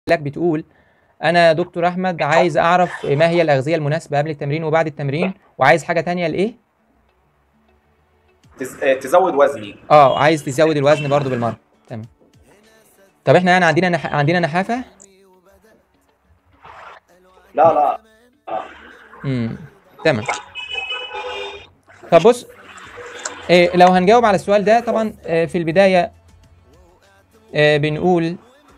لك بتقول انا دكتور احمد عايز اعرف ما هي الاغذيه المناسبه قبل التمرين وبعد التمرين، وعايز حاجه تانية لايه؟ تزود وزني. عايز تزود الوزن برضو بالمره. تمام. طب احنا يعني عندنا نحافه؟ لا لا. تمام. طب بص، لو هنجاوب على السؤال ده طبعا في البدايه بنقول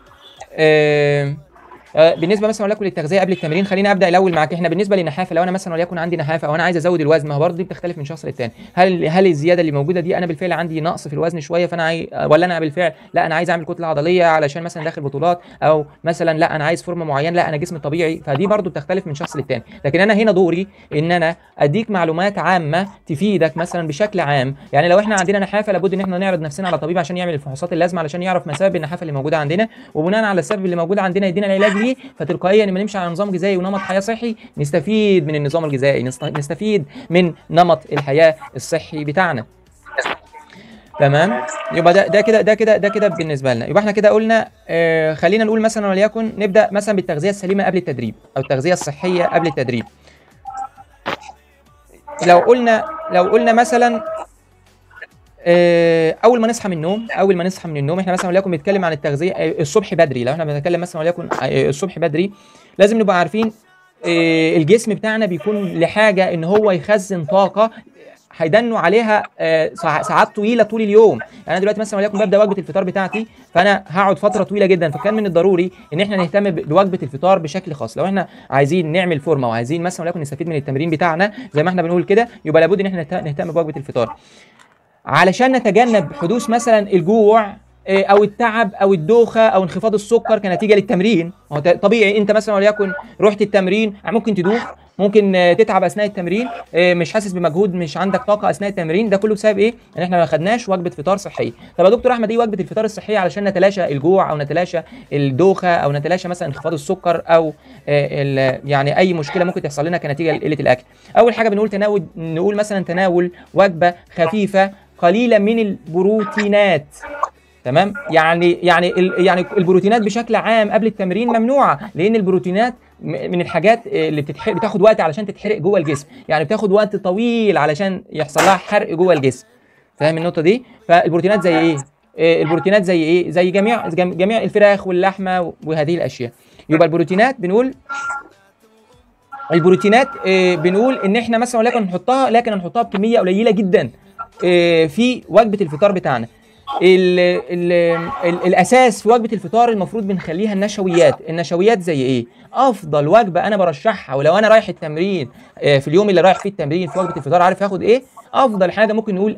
بالنسبه مثلا وليكن للتغذيه قبل التمرين، خلينا ابدا الاول معاك. احنا بالنسبه للنحافه، لو انا مثلا وليكن عندي نحافه او انا عايز ازود الوزن، ما هو برضه دي بتختلف من شخص للتاني. هل الزياده اللي موجوده دي انا بالفعل عندي نقص في الوزن شويه فانا ولا انا بالفعل لا انا عايز اعمل كتله عضليه علشان مثلا داخل بطولات، او مثلا لا انا عايز فورمه معينه، لا انا جسمي طبيعي. فدي برضه بتختلف من شخص للتاني. لكن انا هنا دوري ان انا اديك معلومات عامه تفيدك مثلا بشكل عام. يعني لو احنا عندنا نحافه لابد ان احنا نعرض نفسنا على طبيب عشان يعمل الفحوصات اللازمه علشان يعرف مسبب النحافه اللي موجوده عندنا، وبناء على السبب اللي موجود عندنا يدينا العلاج ليه. فتلقائيا لما نمشي على نظام غذائي ونمط حياه صحي نستفيد من النظام الغذائي، نستفيد من نمط الحياه الصحي بتاعنا. تمام. يبقى ده كده بالنسبه لنا. يبقى احنا كده قلنا خلينا نقول مثلا وليكن نبدا مثلا بالتغذيه السليمه قبل التدريب او التغذيه الصحيه قبل التدريب. لو قلنا مثلا اول ما نصحى من النوم احنا مثلا وليكن بنتكلم عن التغذيه الصبح بدري. لو احنا بنتكلم مثلا وليكن الصبح بدري لازم نبقى عارفين الجسم بتاعنا بيكون لحاجه ان هو يخزن طاقه هيدنوا عليها ساعات طويله طول اليوم. يعني انا دلوقتي مثلا وليكن ببدا وجبه الفطار بتاعتي، فانا هقعد فتره طويله جدا، فكان من الضروري ان احنا نهتم بوجبه الفطار بشكل خاص. لو احنا عايزين نعمل فورمه وعايزين مثلا وليكن نستفيد من التمرين بتاعنا زي ما احنا بنقول كده، يبقى لابد ان احنا نهتم بوجبه الفطار علشان نتجنب حدوث مثلا الجوع او التعب او الدوخه او انخفاض السكر كنتيجه للتمرين. هو طبيعي انت مثلا وليكن رحت التمرين ممكن تدوخ، ممكن تتعب اثناء التمرين، مش حاسس بمجهود، مش عندك طاقه اثناء التمرين. ده كله بسبب ايه؟ ان احنا ما خدناش وجبه فطار صحيه. طب يا دكتور احمد ايه وجبه الفطار الصحيه علشان نتلاشى الجوع او نتلاشى الدوخه او نتلاشى مثلا انخفاض السكر او يعني اي مشكله ممكن تحصل لنا كنتيجه لقله الاكل؟ اول حاجه بنقول نقول مثلا تناول وجبه خفيفه قليله من البروتينات. تمام. يعني البروتينات بشكل عام قبل التمرين ممنوعه، لان البروتينات من الحاجات اللي بتاخد وقت علشان تتحرق جوه الجسم. يعني بتاخد وقت طويل علشان يحصل لها حرق جوه الجسم. فاهم النقطه دي؟ فالبروتينات زي ايه؟ البروتينات زي ايه؟ زي جميع الفراخ واللحمه وهذه الاشياء. يبقى البروتينات بنقول ان احنا مثلا ولكن نحطها بكميه قليله جدا في وجبه الفطار بتاعنا. الاساس في وجبه الفطار المفروض بنخليها النشويات زي ايه؟ افضل وجبه انا برشحها ولو انا رايح التمرين في اليوم اللي رايح فيه التمرين في وجبه الفطار عارف هاخد ايه؟ افضل حاجه ممكن نقول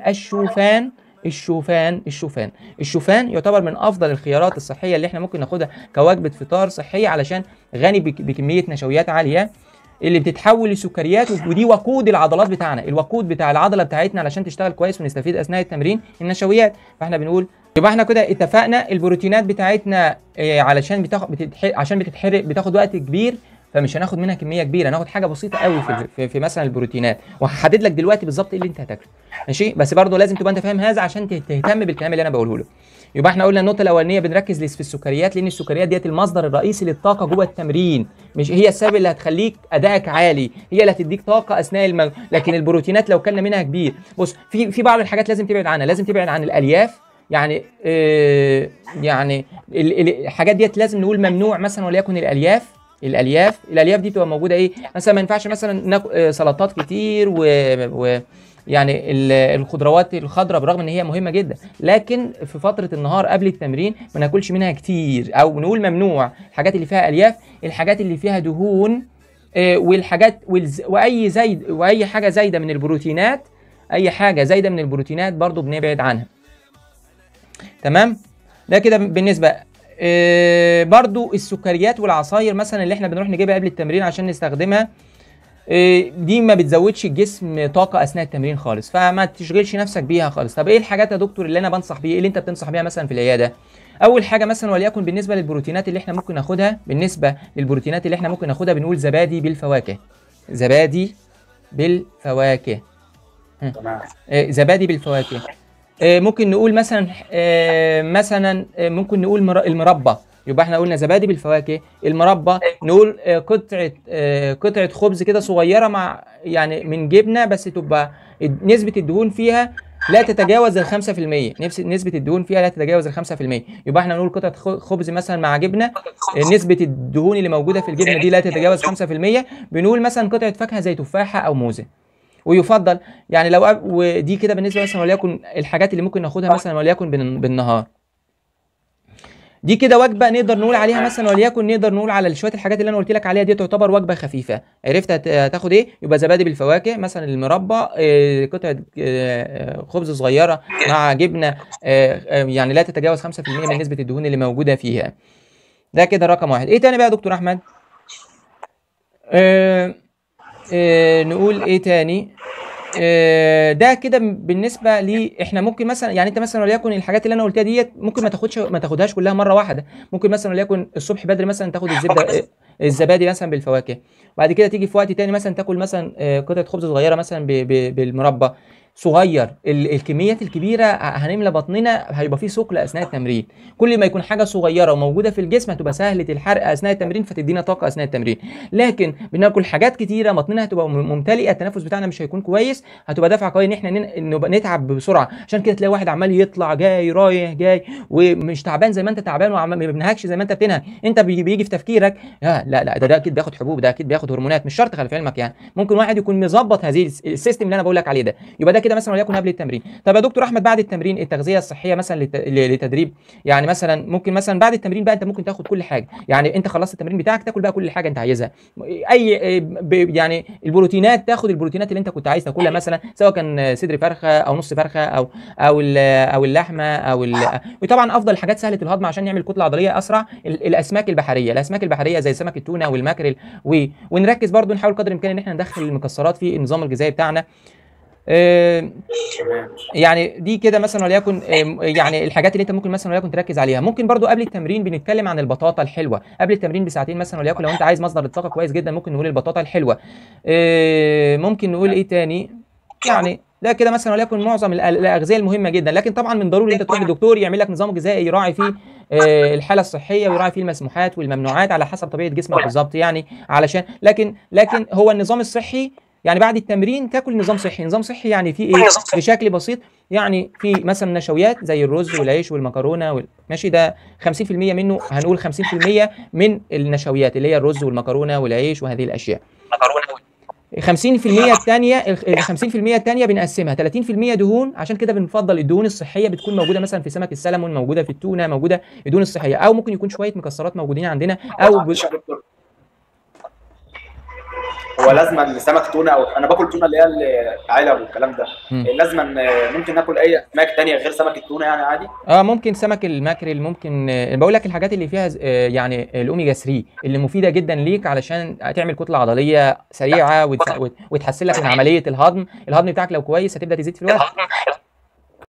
الشوفان يعتبر من افضل الخيارات الصحيه اللي احنا ممكن ناخدها كوجبه فطار صحيه علشان غني بكميه نشويات عاليه اللي بتتحول لسكريات، ودي وقود العضلات بتاعنا. الوقود بتاع العضله بتاعتنا علشان تشتغل كويس ونستفيد اثناء التمرين النشويات. فاحنا بنقول يبقى احنا كده اتفقنا البروتينات بتاعتنا عشان بتتحرق بتاخد وقت كبير، فمش هناخد منها كميه كبيره، هناخد حاجه بسيطه قوي في مثلا البروتينات. وهحدد لك دلوقتي بالظبط ايه اللي انت هتاكله. ماشي؟ بس برضه لازم تبقى انت فاهم هذا عشان تهتم بالكلام اللي انا بقوله له. يبقى احنا قلنا النقطه الاولانيه بنركز في السكريات، لان السكريات ديت المصدر الرئيسي للطاقه جوه التمرين، مش هي السبب اللي هتخليك ادائك عالي، هي اللي هتديك طاقه اثناء لكن البروتينات لو كلنا منها كبير. بص في بعض الحاجات لازم تبعد عنها. لازم تبعد عن الالياف. يعني الحاجات ديت لازم نقول ممنوع مثلا وليكن الالياف دي بتبقى موجوده ايه؟ مثلا ما ينفعش مثلا ناكل سلطات كتير يعني الخضروات الخضراء بالرغم ان هي مهمه جدا، لكن في فتره النهار قبل التمرين ما ناكلش منها كتير، او نقول ممنوع الحاجات اللي فيها الياف، الحاجات اللي فيها دهون والحاجات واي حاجه زايده من البروتينات، اي حاجه زايده من البروتينات برضو بنبعد عنها. تمام. ده كده بالنسبه برضو السكريات والعصاير مثلا اللي احنا بنروح نجيبها قبل التمرين عشان نستخدمها، دي ما بتزودش الجسم طاقه اثناء التمرين خالص، فما تشغلش نفسك بيها خالص. طب ايه الحاجات يا دكتور اللي انا بنصح بيها؟ ايه اللي انت بتنصح بيها مثلا في العياده؟ اول حاجه مثلا وليكن بالنسبه للبروتينات اللي احنا ممكن ناخدها، بنقول زبادي بالفواكه. زبادي بالفواكه. ممكن نقول مثلا ممكن نقول المربى. يبقى احنا قلنا زبادي بالفواكه. المربى نقول قطعه خبز كده صغيره مع يعني من جبنه، بس تبقى نسبه الدهون فيها لا تتجاوز ال 5%. نسبة الدهون فيها لا تتجاوز ال 5%. يبقى احنا نقول قطعة خبز مثلا مع جبنة، نسبة الدهون اللي موجودة في الجبنة دي لا تتجاوز 5%. بنقول مثلا قطعة فاكهة زي تفاحة أو موزة. ويفضل يعني لو ودي كده بالنسبة مثلا وليكن الحاجات اللي ممكن ناخدها مثلا وليكن بالنهار. دي كده وجبه نقدر نقول عليها مثلا وليكن نقدر نقول على شويه الحاجات اللي انا قلت لك عليها دي تعتبر وجبه خفيفه. عرفت هتاخد ايه؟ يبقى زبادي بالفواكه مثلا، المربى، قطعه خبز صغيره مع جبنه يعني لا تتجاوز 5% من نسبه الدهون اللي موجوده فيها. ده كده رقم واحد. ايه تاني بقى يا دكتور احمد؟ نقول ايه تاني؟ ده كده بالنسبه لي. احنا ممكن مثلا يعني انت مثلا وليكن الحاجات اللي انا قلتها ديت ممكن ما تاخدهاش كلها مره واحده. ممكن مثلا وليكن الصبح بدري مثلا تاخد الزبادي مثلا بالفواكه، وبعد كده تيجي في وقت تاني مثلا تاكل مثلا قطعه خبز صغيره مثلا بالمربى صغير. الكميات الكبيره هنملى بطننا، هيبقى فيه ثقل اثناء التمرين. كل ما يكون حاجه صغيره وموجوده في الجسم هتبقى سهله الحرق اثناء التمرين فتدينا طاقه اثناء التمرين. لكن بناكل حاجات كتيره بطننا هتبقى ممتلئه، التنفس بتاعنا مش هيكون كويس، هتبقى دافع قوي ان احنا نبقى نتعب بسرعه. عشان كده تلاقي واحد عمال يطلع جاي رايح جاي ومش تعبان زي ما انت تعبان، وما بينهكش زي ما انت بتنهك. انت بيجي في تفكيرك لا ده اكيد بياخد حبوب، ده اكيد بياخد هرمونات. مش شرط خلي في علمك، يعني ممكن واحد يكون مظبط هذه السيستم اللي انا بقول لك عليه ده. يبقى ده كده مثلا وليكن قبل التمرين. طب يا دكتور احمد بعد التمرين التغذيه الصحيه مثلا لتدريب، يعني مثلا ممكن مثلا بعد التمرين بقى انت ممكن تاخد كل حاجه. يعني انت خلصت التمرين بتاعك تاكل بقى كل حاجه انت عايزها. اي يعني البروتينات، تاخد البروتينات اللي انت كنت عايز تاكلها مثلا، سواء كان صدر فرخه او نص فرخه او اللحمه وطبعا افضل الحاجات سهله الهضم عشان يعمل كتله عضليه اسرع الاسماك البحريه زي سمك التونه والماكريل ونركز برضو نحاول قدر الامكان ان احنا ندخل المكسرات في النظام الغذائي بتاعنا. يعني دي كده مثلا وليكن يعني الحاجات اللي انت ممكن مثلا وليكن تركز عليها. ممكن برضو قبل التمرين بنتكلم عن البطاطا الحلوه قبل التمرين بساعتين مثلا وليكن، لو انت عايز مصدر الطاقه كويس جدا ممكن نقول البطاطا الحلوه. ممكن نقول ايه تاني؟ يعني ده كده مثلا وليكن معظم الاغذيه المهمه جدا. لكن طبعا من ضروري انت تروح للدكتور يعمل لك نظام غذائي يراعي فيه الحاله الصحيه ويراعي فيه المسموحات والممنوعات على حسب طبيعه جسمك بالظبط، يعني علشان لكن هو النظام الصحي يعني بعد التمرين تاكل نظام صحي. نظام صحي يعني في ايه بشكل بسيط؟ يعني في مثلا نشويات زي الرز والعيش والمكرونه ماشي، ده 50% منه، هنقول 50% من النشويات اللي هي الرز والمكرونه والعيش وهذه الاشياء. 50% الثانيه ال 50% الثانيه بنقسمها 30% دهون، عشان كده بنفضل الدهون الصحيه بتكون موجوده مثلا في سمك السلمون، موجوده في التونه، موجوده الدهون الصحيه، او ممكن يكون شويه مكسرات موجودين عندنا او هو لازما سمك تونه، او انا باكل تونه اللي هي العلب والكلام ده. لازما ممكن ناكل اي اسماك ثانيه غير سمك التونه يعني عادي؟ ممكن سمك الماكريل، ممكن بقول لك الحاجات اللي فيها يعني الاوميجا 3 اللي مفيده جدا ليك علشان تعمل كتله عضليه سريعه وتحسن لك من عمليه الهضم بتاعك. لو كويس هتبدا تزيد في الوزن.